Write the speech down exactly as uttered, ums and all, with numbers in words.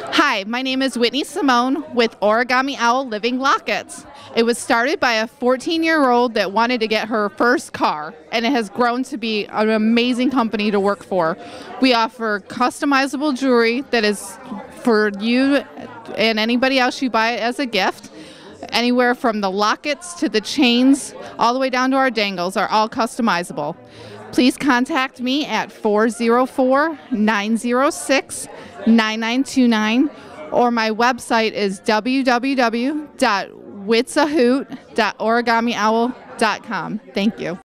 Hi, my name is Whitney Simone with Origami Owl Living Lockets. It was started by a fourteen-year-old that wanted to get her first car, and it has grown to be an amazing company to work for. We offer customizable jewelry that is for you and anybody else you buy it as a gift. Anywhere from the lockets to the chains, all the way down to our dangles are all customizable. Please contact me at four oh four, nine oh six, nine nine two nine, or my website is w w w dot witsahoot dot origami owl dot com. Thank you.